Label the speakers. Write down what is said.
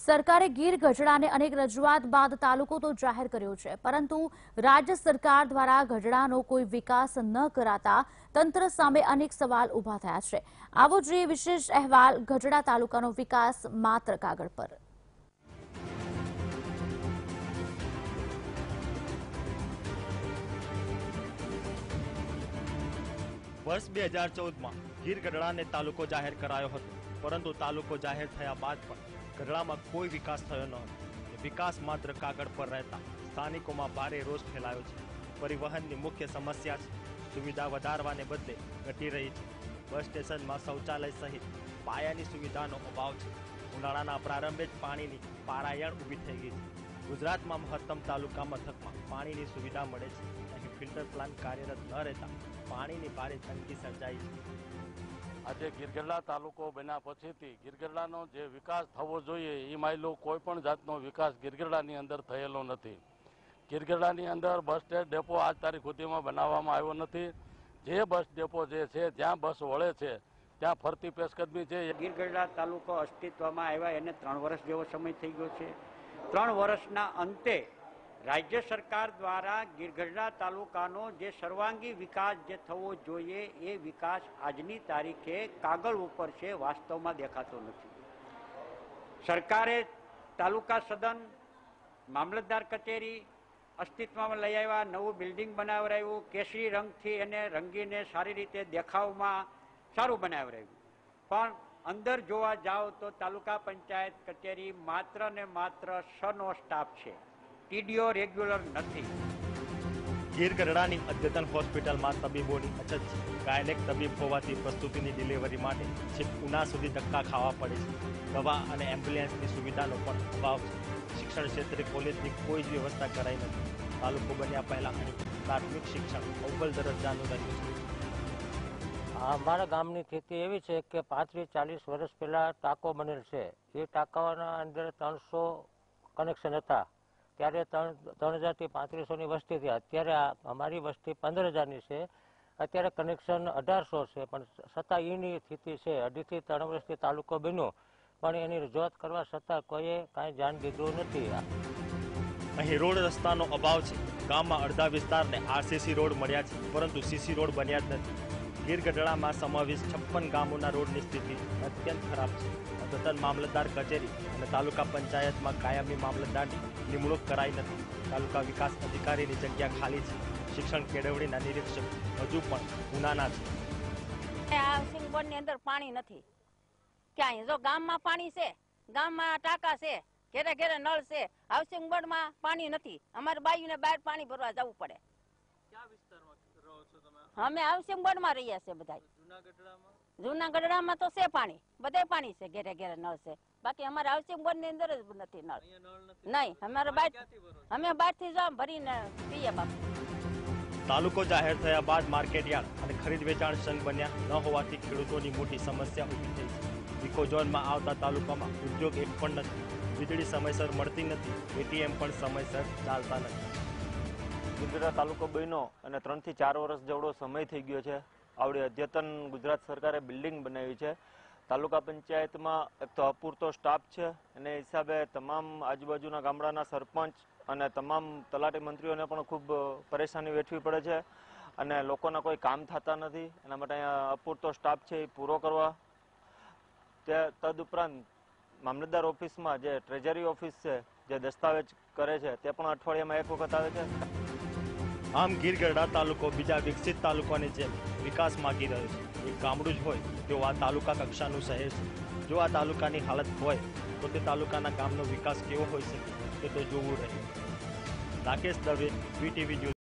Speaker 1: સરકારે ગીર ગઢડાને અનેક રજૂઆત બાદ તાલુકો તો જાહેર કર્યો છે, પરંતુ રાજ્ય સરકાર દ્વારા ગઢડાનો કોઈ વિકાસ ન કરાતા તંત્ર સામે અનેક સવાલ ઉભા થયા છે। આવો જોઈએ વિશેષ અહેવાલ। ગઢડા તાલુકાનો વિકાસ માત્ર કાગળ પર।
Speaker 2: વર્ષ 2014 में गीर गढ़ड़ा ने तालुको जाहिर करायो हतो, परंतु तालुको जाहिर थया बाद पण गढ़ड़ा में कोई विकास थयो न हतो। विकास मात्र कागड़ पर रहता स्थानिकों में भारे रोष फैलायो छे। परिवहन की मुख्य समस्या छे। सुविधा वधारवाने बदले घटी रही है। बस स्टेशन में शौचालय सहित पायानी सुविधानो अभाव छे। उनाळाना प्रारंभे ज पाणीनी पारायण ऊभी थई गई छे। गुजरात में महत्तम तालुका मथक में पाणीनी सुविधा मळे छे। अहीं फिल्टर प्लांट कार्यरत न रहता पाणीनी भारे तंगी सर्जाई छे।
Speaker 3: आज गीर गढ़ड़ा तालुको बन्या पछीथी गीर गढ़डानो जे विकास थवो जोईए ए मायलो कोईपण जातनो विकास गीर गढ़डानी अंदर थयेलो नथी। गीर गढ़डानी अंदर बस स्टेट डेपो आज तारीख सुधीमां बनाववामां आव्यो नथी। जे बस डेपो जे छे ज्यां बस वळे छे त्यां फरती पेशकदमी छे।
Speaker 4: गीर गढ़ड़ा तालुको अस्तित्वमां आव्या एने 3 वर्ष जेवो समय थई गयो छे। 3 वर्षना अंते राज्य सरकार द्वारा गीर गढ़ड़ा तालुकानो जे सर्वांगी विकास जे थवो जोईए ए विकास आजनी तारीखे कागळ उपर छे, वास्तवमां देखातो नथी। सरकारे तालुका सदन, मामलतदार कचेरी अस्तित्वमां लई आव्या, नवुं बिल्डिंग बनावराव्युं, केसरी रंगथी एने रंगीने सारी रीते देखावमां सारूं बनावराव्युं, पण अंदर जोवा जाओ तो तालुका पंचायत कचेरी मात्र ने मात्र 6 स्टाफ छे। टीडीओ रेग्युलर नहीं।
Speaker 2: गीर गढ़डानी अद्यतन होस्पिटल में तबीबोनी अछत छे। गायनेक तबीब होवाथी प्रस्तुतिनी डिलीवरी माटे छेक उना सुधी धक्का खावा पड़े छे। दवा अने एम्ब्युलन्सनी सुविधानो पण अभाव छे। शिक्षण क्षेत्रे कॉलेजनी कोई ज व्यवस्था कराई नथी। तालुको बन्या पहेला प्राथमिक शिक्षण अव्वल दरजानुं रह्युं छे।
Speaker 5: अमारा गामनी स्थिति एवी छे के 35-40 वर्ष पहला टाको बनेल छे। ए टाकाना अंदर 300 कनेक्शन हता। त्यारे 3000 થી 3500 वस्ती थी। अत्यारे अमारी वस्ती 15000 छे। अत्यारे कनेक्शन 1800 छे, पण छतां एनी स्थिति छे। 2.5 થી 3 वर्षथी तालुको बन्यो, पण एनी रजूआत करवा छतां कोઈએ कांई ध्यान दीधुं नथी।
Speaker 2: અહીં રોડ રસ્તાનો અભાવ છે। ગામમાં અડધા વિસ્તારને આરસીસી રોડ મળ્યા છે, પરંતુ સીસી રોડ બન્યા જ નથી। ગીર ગઢડામાં સમાવિષ્ટ 56 ગામોના રોડની સ્થિતિ અત્યંત ખરાબ છે। અદ્યતન મામલતદાર કચેરી અને તાલુકા પંચાયતમાં કાયમી મામલતદારની નિમણૂક કરાઈ નથી। તાલુકા વિકાસ અધિકારીની જગ્યા ખાલી છે। શિક્ષણ કેળવણીના નિરીક્ષક હજુ પણ ઉનાના છે।
Speaker 6: હાઉસિંગ બોર્ડની અંદર પાણી નથી ક્યાંય। જો ગામમાં પાણી છે, ગામમાં ટાંકા છે, ઘેરે ઘેરે નળ છે, હાઉસિંગ બોર્ડમાં પાણી નથી। અમારે બાયુને બહાર પાણી ભરવા જવું પડે। અમે હાઉસિંગ બોર્ડમાં રહીએ છીએ બધા। જૂના ગઢડામાં તો છે પાણી, બધે પાણી છે, ઘેરે ઘેરે નળ છે। બાકી અમારે હાઉસિંગ બોર્ડની અંદર જ નથી નળ। નહીં, અમારે અમે બહારથી જ ભરીને પીએ બાપુ।
Speaker 2: તાલુકો જાહેર થયા બાદ માર્કેટ યાર્ડ અને ખરીદ વેચાણ સંઘ બન્યા ન હોવાથી ખેડૂતોની મોટી સમસ્યા ઊભી થઈ છે। ઇકો ઝોનમાં આવતા તાલુકામાં ઉદ્યોગ એક પણ નથી। વીજળી સમયસર મળતી નથી। એટીએમ પણ સમયસર ચાલતા નથી।
Speaker 7: ગીર ગઢડા તાલુકો બન્યો અને 3 થી 4 વર્ષ જેવડો સમય થઈ ગયો છે। આવડી અદ્યતન ગુજરાત સરકારે બિલ્ડિંગ બનાવી છે। તાલુકા પંચાયતમાં એક તો અપૂરતો સ્ટાફ છે, અને હિસાબે તમામ આજુબાજુના ગામડાના સરપંચ અને તમામ તલાટી મંત્રીઓને પણ ખૂબ પરેશાની વેઠવી પડે છે, અને લોકોના કોઈ કામ થતા નથી। એના માટે અહીંયા અપૂરતો સ્ટાફ છે એ પૂરો કરવા। તદુપરાંત મામલતદાર ઓફિસમાં જે ટ્રેઝરી ઓફિસ છે, જે દસ્તાવેજ કરે છે, તે પણ અઠવાડિયામાં એક વખત આવે છે।
Speaker 2: આમ ગીર ગઢડા તાલુકો બીજા વિકસિત તાલુકાની જેમ વિકાસ માગી રહ્યો છે। એક ગામડું જ હોય તેવો આ તાલુકા કક્ષાનું શહેર છે। જો આ તાલુકાની હાલત હોય તો તે તાલુકાના ગામનો વિકાસ કેવો હોઈ શકે તે તો જોવું રહ્યું। Rakesh Dave, VTV news.